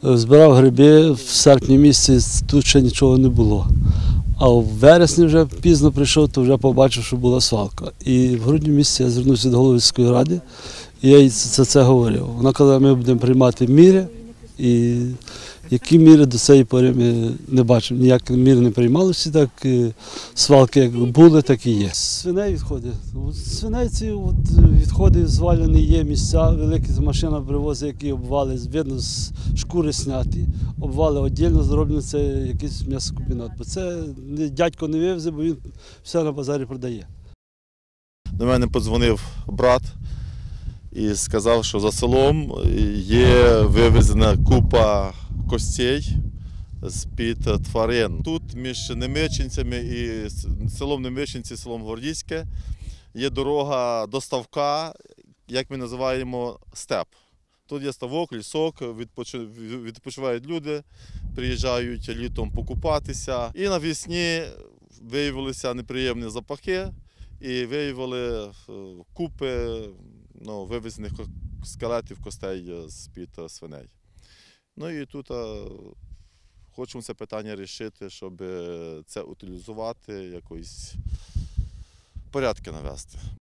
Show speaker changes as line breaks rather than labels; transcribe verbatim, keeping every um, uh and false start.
Збирав гриби, в серпні місяці тут ще нічого не було. А в вересні вже пізно прийшов, то вже побачив, що була свалка. І в грудні місяці я звернувся до голови сільської ради, і я їй це, це говорив. Вона казала, ми будемо приймати міри, і які міри до цієї пори ми не бачимо. Ніякі міри не приймалися, так свалки як були, так і є. Свиней відходи. Свиней ці відходи звалені є, місця, великі машина привозить, які обвали, видно, з шкури сняті, обвали віддільно зроблені, це якийсь м'ясокомбінат. Бо це дядько не вивезе, бо він все на базарі продає.
До мене подзвонив брат і сказав, що за селом є вивезена купа костей з-під тварин. Тут між Немирчинцями і селом Немирчинці, селом Гвардійське є дорога до ставка, як ми називаємо, степ. Тут є ставок, лісок, відпочивають люди, приїжджають літом покупатися. І навесні виявилися неприємні запахи і виявили купи ну, вивезених скелетів костей з-під свиней. Ну і тут а, хочемо це питання вирішити, щоб це утилізувати, якось порядки навести.